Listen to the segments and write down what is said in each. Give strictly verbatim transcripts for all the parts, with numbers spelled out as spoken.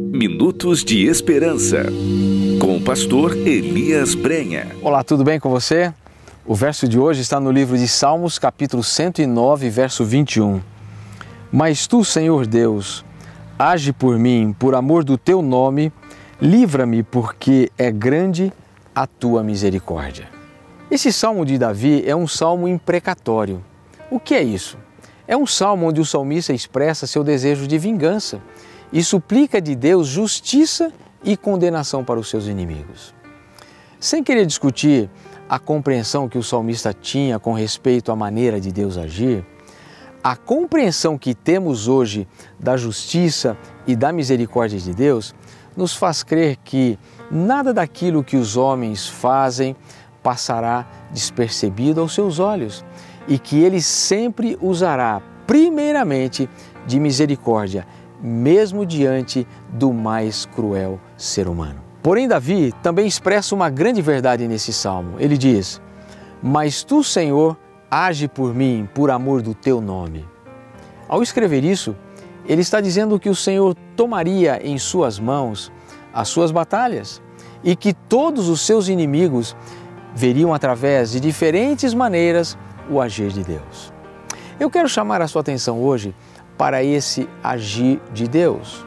Minutos de Esperança, com o pastor Elias Brenha. Olá, tudo bem com você? O verso de hoje está no livro de Salmos, capítulo cento e nove, verso vinte e um. Mas tu, Senhor Deus, age por mim, por amor do teu nome, livra-me, porque é grande a tua misericórdia. Esse salmo de Davi é um salmo imprecatório. O que é isso? É um salmo onde o salmista expressa seu desejo de vingança e suplica de Deus justiça e condenação para os seus inimigos. Sem querer discutir a compreensão que o salmista tinha com respeito à maneira de Deus agir, a compreensão que temos hoje da justiça e da misericórdia de Deus nos faz crer que nada daquilo que os homens fazem passará despercebido aos seus olhos e que Ele sempre usará primeiramente de misericórdia, mesmo diante do mais cruel ser humano. Porém, Davi também expressa uma grande verdade nesse salmo. Ele diz: mas tu, Senhor, age por mim, por amor do teu nome. Ao escrever isso, ele está dizendo que o Senhor tomaria em suas mãos as suas batalhas e que todos os seus inimigos veriam através de diferentes maneiras o agir de Deus. Eu quero chamar a sua atenção hoje para esse agir de Deus.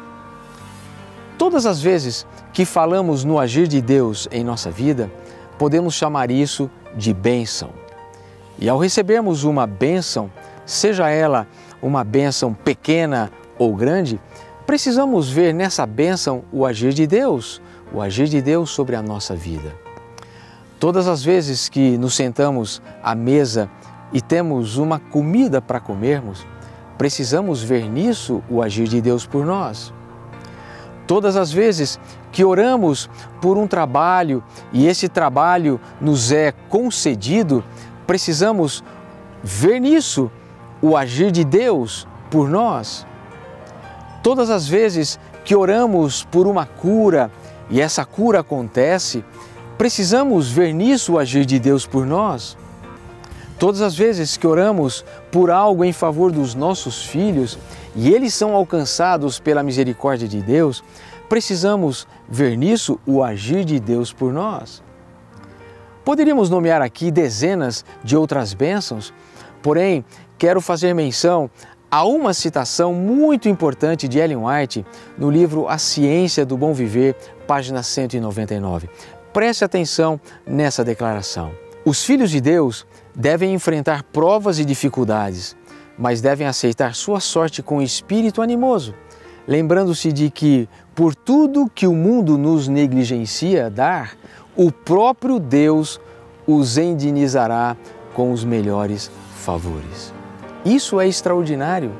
Todas as vezes que falamos no agir de Deus em nossa vida, podemos chamar isso de bênção. E ao recebermos uma bênção, seja ela uma bênção pequena ou grande, precisamos ver nessa bênção o agir de Deus, o agir de Deus sobre a nossa vida. Todas as vezes que nos sentamos à mesa e temos uma comida para comermos, precisamos ver nisso o agir de Deus por nós. Todas as vezes que oramos por um trabalho e esse trabalho nos é concedido, precisamos ver nisso o agir de Deus por nós. Todas as vezes que oramos por uma cura e essa cura acontece, precisamos ver nisso o agir de Deus por nós. Todas as vezes que oramos por algo em favor dos nossos filhos e eles são alcançados pela misericórdia de Deus, precisamos ver nisso o agir de Deus por nós. Poderíamos nomear aqui dezenas de outras bênçãos, porém quero fazer menção a uma citação muito importante de Ellen White no livro A Ciência do Bom Viver, página cento e noventa e nove. Preste atenção nessa declaração. Os filhos de Deus devem enfrentar provas e dificuldades, mas devem aceitar sua sorte com espírito animoso, lembrando-se de que, por tudo que o mundo nos negligencia dar, o próprio Deus os indenizará com os melhores favores. Isso é extraordinário.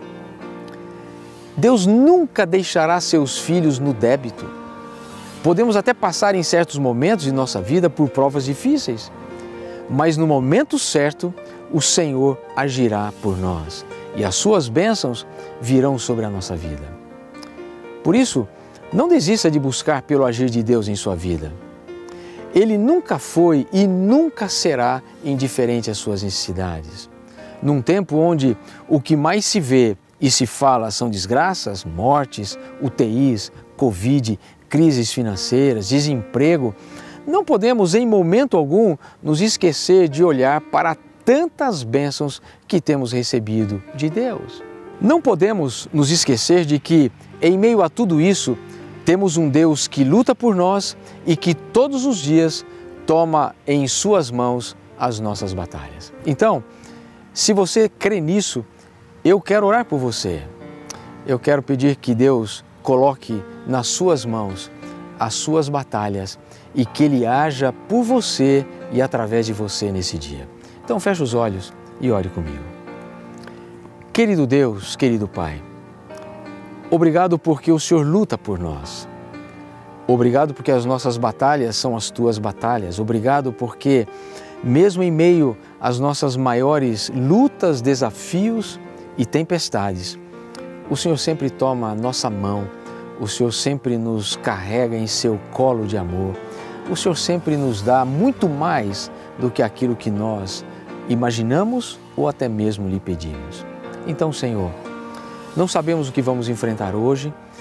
Deus nunca deixará seus filhos no débito. Podemos até passar em certos momentos de nossa vida por provas difíceis, mas no momento certo, o Senhor agirá por nós e as suas bênçãos virão sobre a nossa vida. Por isso, não desista de buscar pelo agir de Deus em sua vida. Ele nunca foi e nunca será indiferente às suas necessidades. Num tempo onde o que mais se vê e se fala são desgraças, mortes, U T Is, Covid, crises financeiras, desemprego, não podemos em momento algum nos esquecer de olhar para tantas bênçãos que temos recebido de Deus. Não podemos nos esquecer de que, em meio a tudo isso, temos um Deus que luta por nós e que todos os dias toma em suas mãos as nossas batalhas. Então, se você crê nisso, eu quero orar por você. Eu quero pedir que Deus coloque nas suas mãos as suas batalhas e que Ele haja por você e através de você nesse dia. Então feche os olhos e ore comigo. Querido Deus, querido Pai, obrigado porque o Senhor luta por nós. Obrigado porque as nossas batalhas são as Tuas batalhas. Obrigado porque, mesmo em meio às nossas maiores lutas, desafios e tempestades, o Senhor sempre toma a nossa mão, o Senhor sempre nos carrega em seu colo de amor, o Senhor sempre nos dá muito mais do que aquilo que nós imaginamos ou até mesmo lhe pedimos. Então, Senhor, não sabemos o que vamos enfrentar hoje,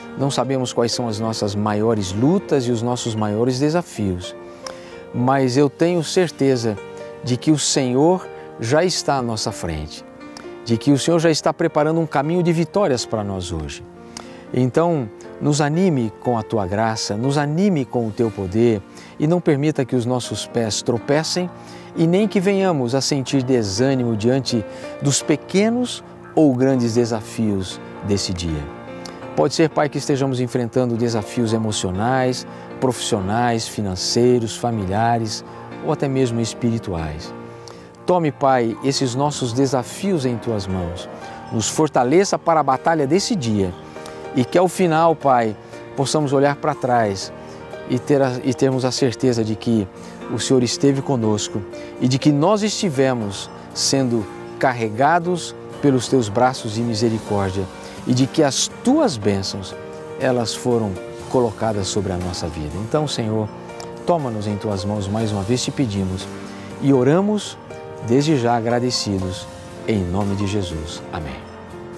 não sabemos quais são as nossas maiores lutas e os nossos maiores desafios, mas eu tenho certeza de que o Senhor já está à nossa frente, de que o Senhor já está preparando um caminho de vitórias para nós hoje. Então, nos anime com a Tua graça, nos anime com o Teu poder e não permita que os nossos pés tropecem e nem que venhamos a sentir desânimo diante dos pequenos ou grandes desafios desse dia. Pode ser, Pai, que estejamos enfrentando desafios emocionais, profissionais, financeiros, familiares ou até mesmo espirituais. Tome, Pai, esses nossos desafios em Tuas mãos, nos fortaleça para a batalha desse dia e que ao final, Pai, possamos olhar para trás e, ter a, e termos a certeza de que o Senhor esteve conosco e de que nós estivemos sendo carregados pelos Teus braços de misericórdia e de que as Tuas bênçãos, elas foram colocadas sobre a nossa vida. Então, Senhor, toma-nos em Tuas mãos mais uma vez, te pedimos e oramos desde já agradecidos, em nome de Jesus. Amém.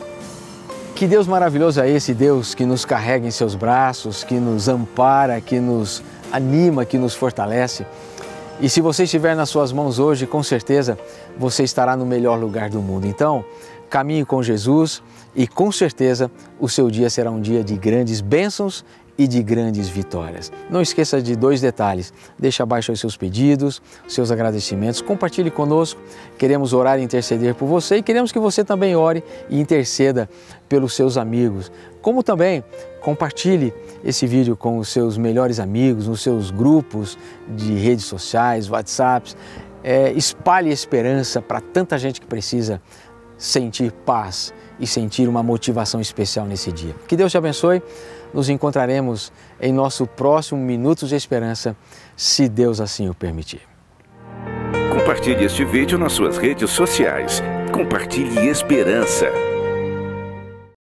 Que Deus maravilhoso é esse Deus que nos carrega em seus braços, que nos ampara, que nos anima, que nos fortalece. E se você estiver nas suas mãos hoje, com certeza você estará no melhor lugar do mundo. Então, caminhe com Jesus e com certeza o seu dia será um dia de grandes bênçãos e de grandes vitórias. Não esqueça de dois detalhes. Deixe abaixo os seus pedidos, seus agradecimentos, compartilhe conosco. Queremos orar e interceder por você e queremos que você também ore e interceda pelos seus amigos. Como também compartilhe esse vídeo com os seus melhores amigos, nos seus grupos de redes sociais, WhatsApps. É, espalhe esperança para tanta gente que precisa sentir paz e sentir uma motivação especial nesse dia. Que Deus te abençoe. Nos encontraremos em nosso próximo Minutos de Esperança, se Deus assim o permitir. Compartilhe este vídeo nas suas redes sociais. Compartilhe esperança.